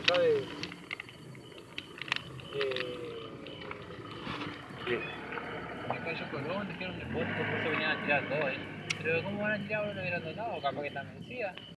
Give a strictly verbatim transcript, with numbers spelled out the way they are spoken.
acá de... de... Sí. de calle Colón, dijeron depósito, por eso venían a tirar todo ahí. Pero ¿cómo van a tirar ahora no hubieran notado? Capaz que están vencidas.